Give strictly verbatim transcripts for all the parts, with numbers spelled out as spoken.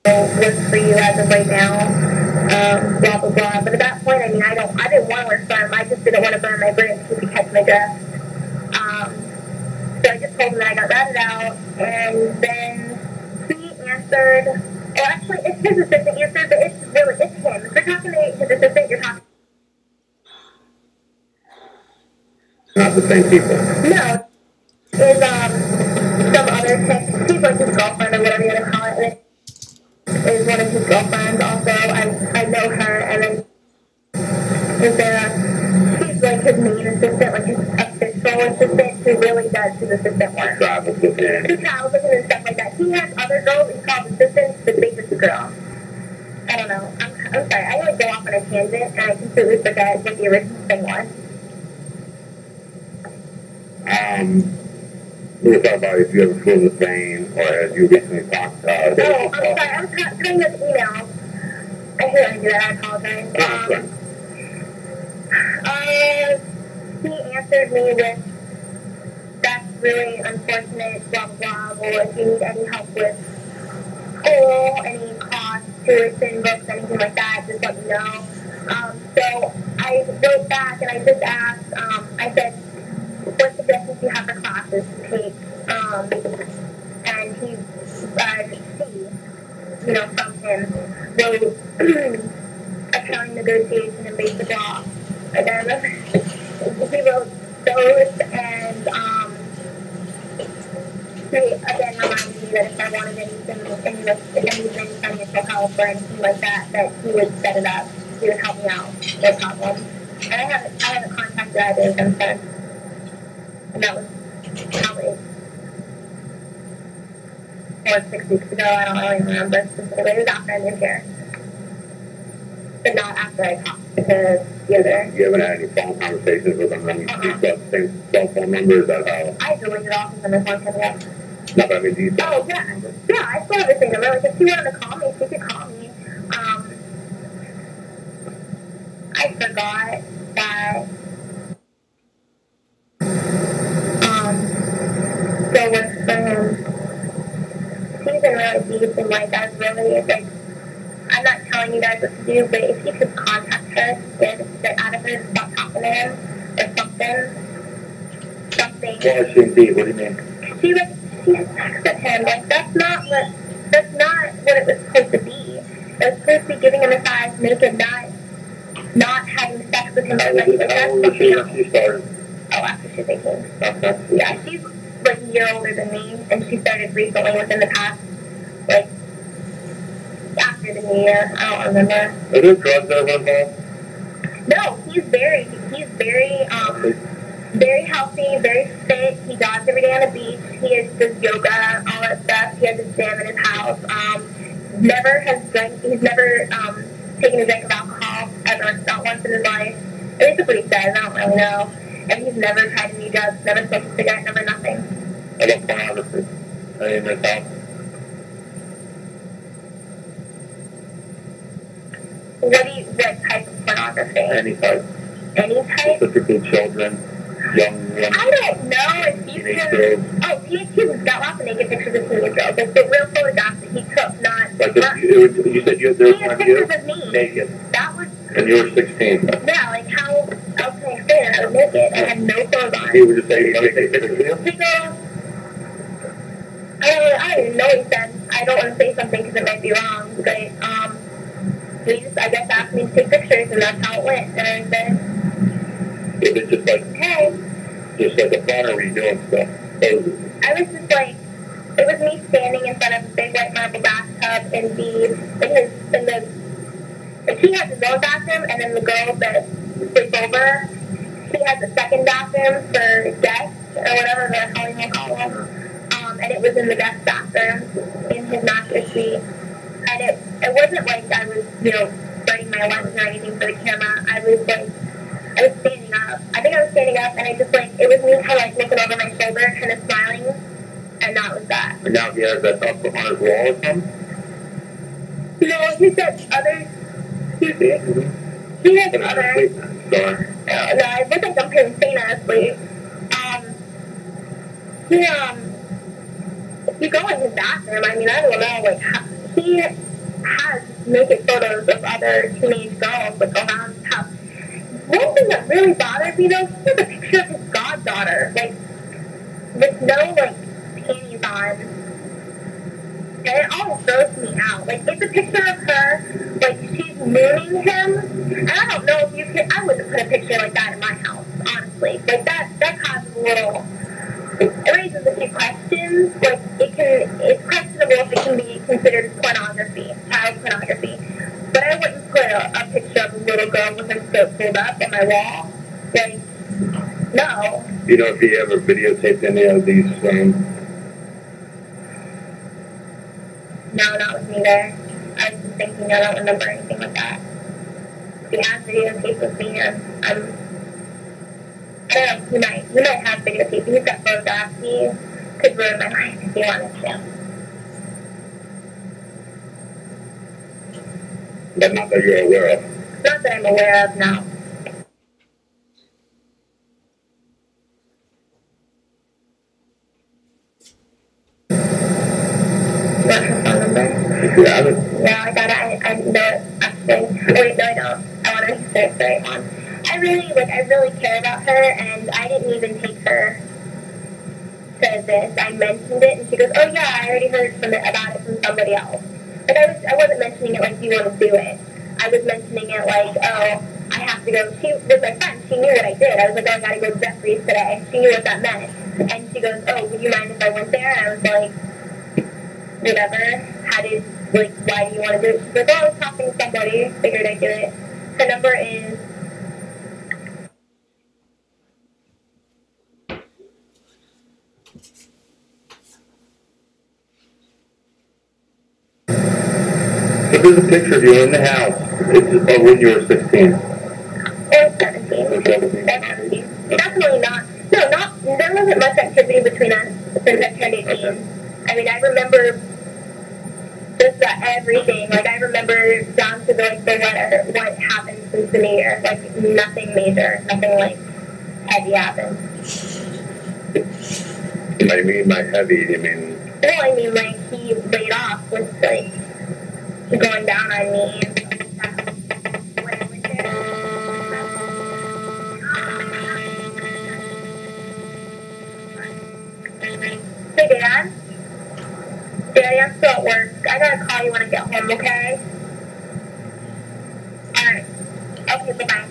work for you as of right now, um, blah, blah, blah. But at that point, I mean, I don't, I didn't want to wear firm. I just didn't want to burn my bridge to catch my drift. Um, so I just told him that I got ratted out, and then he answered, well, actually, it's his assistant answered, but it's really, it's him. If you're talking to his assistant, you're talking. Not the same people. No. Is, um, some other chick, she's like his girlfriend or whatever you want to call it, and it is one of his girlfriends also. I, I know her, and then is there, she's like his main assistant, like his official assistant, who really does his assistant work. Travels with him. He travels with him and stuff like that. He has other girls that he calls assistants, but they just a girl. I don't know. I'm, I'm sorry. I like go off on a tangent, and I completely forget what the original thing was. Um, we were talking about if you ever flew the plane, or as you recently talked about. Uh, oh, I'm sorry. I was trying to email. I hate when I do that. I apologize. Oh, um, uh, he answered me with, that's really unfortunate, blah, blah, blah. Well, if you need any help with school, any cost, tuition, books, anything like that, just let me know. Um, so I wrote back and I just asked, um, I said, what suggestions do you have for classes to take? Um, and he, uh, C, you know, from him, wrote accounting, negotiation, and basic law. And then he wrote those, and um, he again reminded me that if I wanted anything, any, any financial help or anything like that, that he would set it up. He would help me out, no problem. And I haven't, I haven't contacted either of them since. And that was probably four or six weeks ago. I don't really remember specifically. It was after I moved here. But not after I talked to the other. You haven't had any phone conversations with them? I mean, uh-huh. Do you got the same cell phone number? Is that how? I deleted all his numbers long time ago. No, but I mean, do you Oh, yeah. Yeah, I still have the same number. Like, if she wanted to call me, she could call me. Um, I forgot that still works for him. He's been really deep and like I was really like I'm not telling you guys what to do, but if you could contact her, get get out of her, stop talking to him or something. Something. Well, she deep, what do you mean? She like she texted him, like that's not what that's not what it was supposed to be. It was supposed to be giving him a massage naked, not not having sex with him. How like, old was she when she started? Oh, after she's eighteen. Okay. Yeah, she's like a year older than me, and she started recently within the past, like, after the new year. I don't remember. Are there drugs ever involved? No, he's very, he's very, um, very healthy, very fit. He jogs every day on the beach. He is, does yoga, all that stuff. He has a gym in his house. Um, never has drank, he's never, um, taken a drink of alcohol ever, not once in his life. At least that's what he says, I don't really know. And he's never tried any drugs, never smoked a cigarette, never nothing. I love pornography. I mean, myself. What do you, what type of pornography? Any type. Any type? Specifically children, young women. I don't know if he's just, oh, he, he's got lots of naked pictures of teenage girls. Like the real photographs that he took, not, like not the, it was, you said you, there was he has one of you pictures of me. naked. That was, and you were sixteen. Yeah, like how, okay, fair, I was naked. I had no clothes on. He would just say, let me take pictures of you? He goes, I don't, I don't even know what he said. I don't want to say something because it might be wrong, but, um, he just, I guess, asked me to take pictures, and that's how it went. And I said, it was just like, okay. Just like a fun, or were you doing stuff? So, I was just like, it was me standing in front of a big white marble bathtub in the, in his, in the, like he has his own bathroom, and then the girl that sleeps over, he has a second bathroom for guests, or whatever they're calling it, call them. Um, and it was in the guest bathroom, in his master suite. And it, it wasn't like I was, you know, spreading my legs or anything for the camera. I was like, I was standing up. I think I was standing up, and I just like, it was me kind of like looking over my shoulder, kind of smiling, and that was that. And now he has that up on his wall or something? No, he said other, he, he has other, Sorry. uh, no, I look like I'm insane honestly. Um, he, um, if you go in his bathroom, I mean, I don't know, like, how, he, has naked photos of other teenage girls like around his house. One thing that really bothered me though, he took a picture of his goddaughter, like with no like panties on. And it always grossed me out. Like, it's a picture of her, like, she's mooning him. And I don't know if you can, I wouldn't put a picture like that in my house, honestly. Like, that, that causes a little, it raises a few questions. Like, it can, it's questionable if it can be considered pornography, child pornography. But I wouldn't put a, a picture of a little girl with her skirt pulled up on my wall. Like, no. You know if he ever videotaped any of these, um... No, not with me there. I was just thinking, I don't remember anything like that. If he has videotapes with me, I'm, I'm I don't know, he might, he might have videotapes. He's got photographs. He could ruin my life if he wanted to. But not that you're aware of. Not that I'm aware of, no. Want her phone number? If you have it. No, I got it. I, I know it, actually. Wait, no, I don't. I want to say it the right one. I really, like, I really care about her, and I didn't even take her to this. I mentioned it, and she goes, oh, yeah, I already heard from it, about it from somebody else. Like, I, was, I wasn't mentioning it like, do you want to do it? I was mentioning it like, oh, I have to go. She was my friend. She knew what I did. I was like, oh, I got to go to Jeffrey's today. She knew what that meant. And she goes, oh, would you mind if I went there? And I was like, whatever. How did, like, why do you want to do it? She's like, oh, I was talking to somebody. Figured I'd do it. Her number is... But there's a picture of you in the house. It's of when you were sixteen. Or seventeen. Or seventeen. Or seventeen. Definitely not. No, not, there wasn't much activity between us since I turned eighteen. I mean, I remember just about everything. Like, I remember down to the, like, the letter, what happened since the new year. Like, nothing major. Nothing, like, heavy happened. I mean, by heavy, you mean... Well, I mean, like, he laid off with, like, going down on me. When I went there. Hey, Dad? Daddy, I'm still at work. I gotta call you when I get home, okay? Alright. Okay, bye-bye.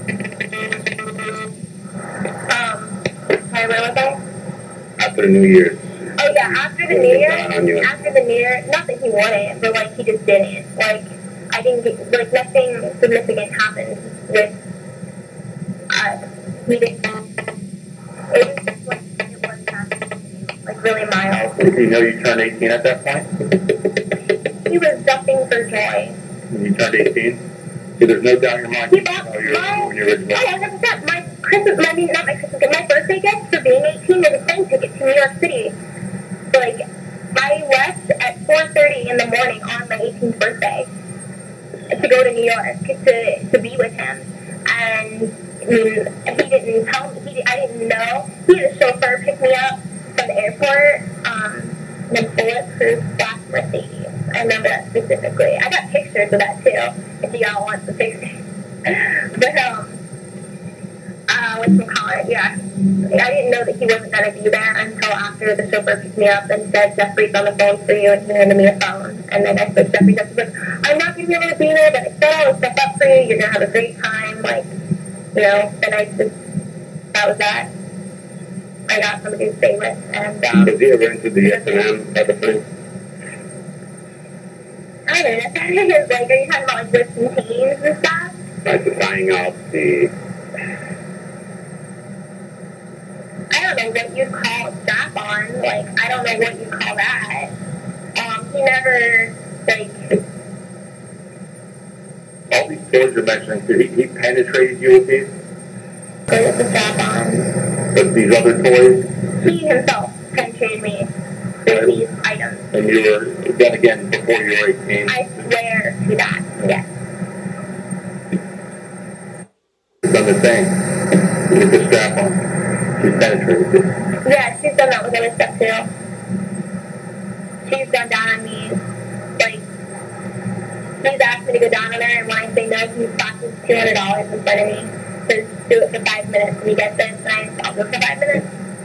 Um, sorry, where was I? After New Year's. Oh, yeah, after the New Year, after the New Year, not that he wouldn't, but, like, he just didn't. Like, I didn't get, like, nothing significant happened with us. He didn't, it was just, like, it was happening, like, really mild. Did he know you turned eighteen at that point? He was jumping for joy. When you turned eighteen? So there's no doubt in your mind. He bought oh, you're, my, when you're original. oh, one hundred percent. My Christmas, I mean, not my Christmas gift, my birthday gift for being eighteen was a plane ticket to New York City. Like, I left at four thirty in the morning on my eighteenth birthday to go to New York to, to be with him. And, I mean, he didn't tell me, he, I didn't know. He had a chauffeur pick me up from the airport, um, in a bulletproof black Mercedes. I remember that specifically. I got pictures of that, too, if y'all want the pictures. But, um, uh, whatchamacallit, yeah. I didn't know that he wasn't going to be there until after the chauffeur picked me up and said, Jeffrey's on the phone for you, and he handed me a phone. And then I said, Jeffrey's up, he goes, I'm not going to be able to be there, but I set all the stuff up for you, you're going to have a great time, like, you know, and I just, that was that. I got somebody to stay with, and, um... Has he ever into the S and M type of thing? I don't know, like, are you talking about, like, with some teens and stuff? Like the tying out the... I don't know what you'd call a strap on. Like, I don't know what you'd call that. Um, he never, like... All these toys you're mentioning, did he, he penetrated you with these? With the strap on. With these other toys? He himself penetrated me with these items. And you were, then again, before you were eighteen? I swear to that, yes. She's done the same with the strap on. She's penetrated it. Yeah, she's done that with other stuff too. She's gone down on me, like, He's asked me to go down there, and when I say no, he flashes two hundred dollars in front of me. Says, do it for five minutes, and he gets this, and I I'll do it for five minutes.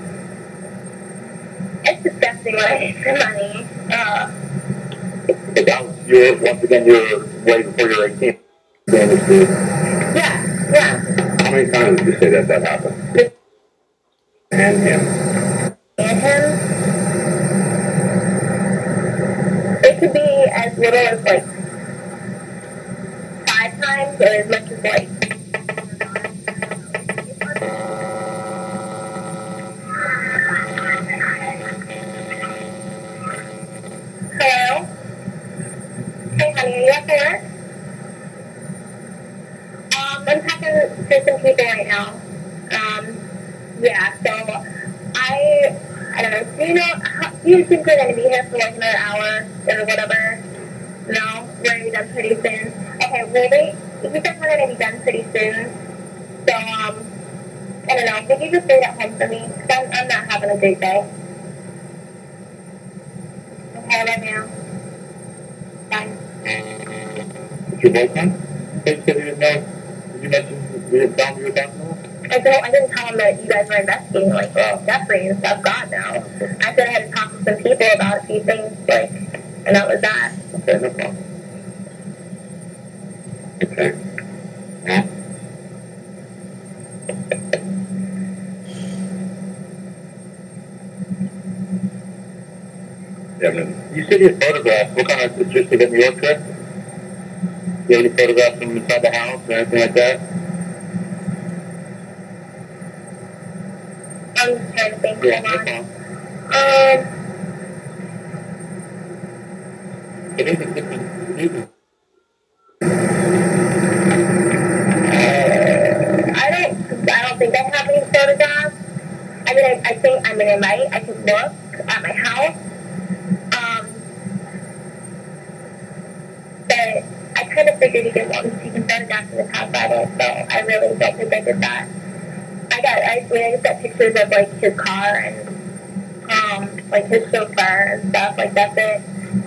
It's disgusting when I get the money. Uh, But that was your, once again, you were way before you were eighteen. yeah, yeah. How many times did you say that that happened? And him. And him, it could be as little as like five times, or as much as like. Hello? Hey honey, are you at work? Um, I'm talking to some people right now. Um, yeah, so I, I don't know, do you know, how, do you think we're going to be here for like another hour or whatever? No? We're going to be done pretty soon. Okay, well, they, he said we're going to be done pretty soon. So, um, I don't know, could you just wait at home for me? Because I'm, I'm not having a great day. Okay, right now. Bye. Did your boyfriend? He said he didn't know. Did you mention you didn't tell him you were talking to him? I don't, I didn't tell him that you guys were investigating, like, well, Jeffrey and stuff. God, no. I said I had to talk to some people about a few things, like, and that was that. Okay, no problem. Okay. Yeah. Yeah, man. You said you had photographs. What kind of, it's just to get New York trip? Do you have any photographs from inside the house or anything like that? I'm just trying to think. Yeah, Hold no on. problem. Um, It is a different reason. I don't, I don't think I have any photographs. I mean, I, I think, I mean, I might, I could look at my house. Um, but I kind of figured you didn't want me taking photographs in the past either, so I really don't think I did that. I got, I, I mean, I just got pictures of, like, his car and, um, like, his chauffeur and stuff, like, that's it.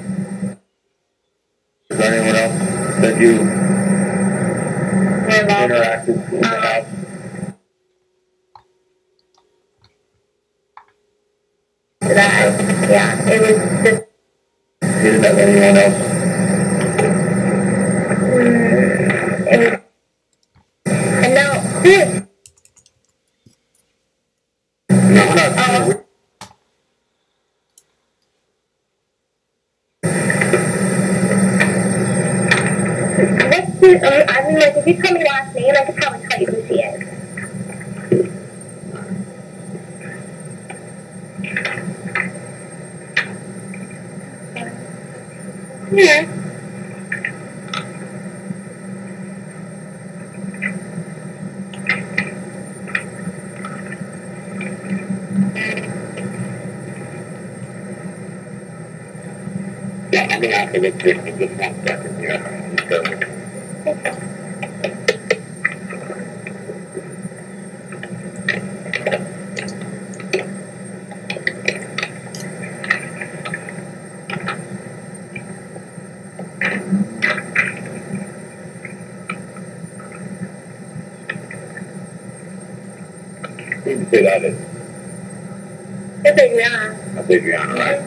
Is there anyone else that you We're involved. interacted in the Um, house? That, yeah, it was just, You didn't have anyone else? mm, it was, and now, who? No, we're not. Oh. What's the, um, I mean, like, if you tell me last name, I could probably tell you who she is. Yeah. Yeah, I'm gonna have to look this for just one second here. Because who did you say that is? It's Adriana. That's Adriana, right?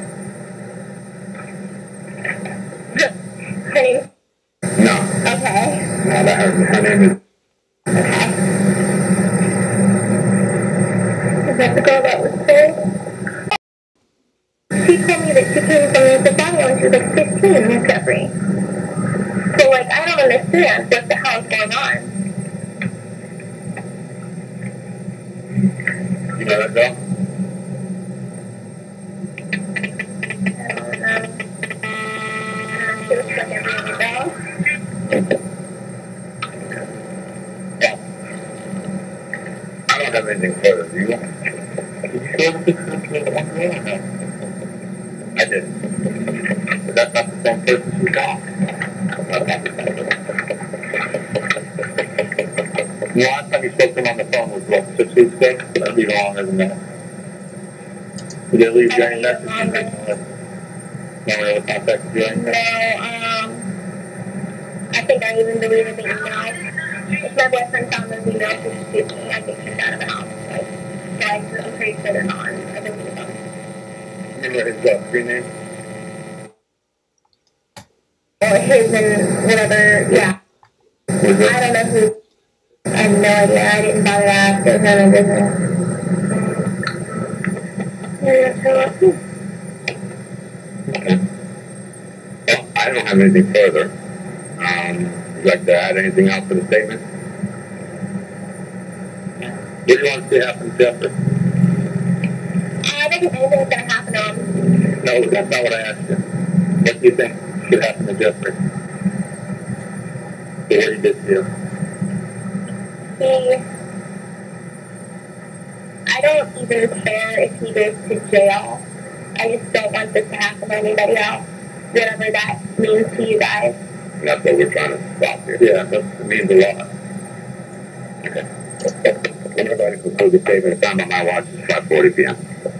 Her name? No. Okay. No, that her, her name is. Okay. Is that the girl that was killed? She told me that she came from the family when she was like fifteen with Jeffrey. So, like, I don't understand what the hell is going on. You know that girl? I don't know. Uh, she looks like every other girl. Yeah. I don't have anything further, do you? Did you show the picture of the one girl or no? I did. But that's not the same person she saw. That's not the same person. The last time you spoke to him on the phone was what, six weeks ago? That'd be longer than that. Did they leave you any messages recently? No one ever contacted you or anything? No, um, I think I even deleted the email. If my boyfriend found those emails, he'd shoot me. I'd get kicked out of the house. Like, so I, I'm pretty sure they're gone. I deleted them. Remember his uh, screen name? Or his and whatever, yeah. I don't know who. I have no idea. I didn't bother to ask. It was none of business. Okay. Well, I don't have anything further. Um, would you like to add anything else to the statement? What do you want to see happen to Jeffrey? I don't think anything's going to happen to him. No, that's not what I asked you. What do you think should happen to Jeffrey? For what he did to you? He... I don't even care if he goes to jail. I just don't want this to happen to anybody else. Whatever that means to you guys. And that's what we're trying to stop here. Yeah, that means a lot. Okay. Everybody conclude the statement. It's time on my watch. It's five forty p m